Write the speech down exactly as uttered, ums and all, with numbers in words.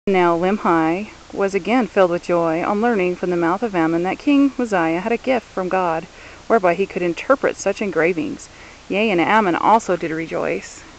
Now Limhi was again filled with joy on learning from the mouth of Ammon that King Mosiah had a gift from God, whereby he could interpret such engravings. Yea, and Ammon also did rejoice.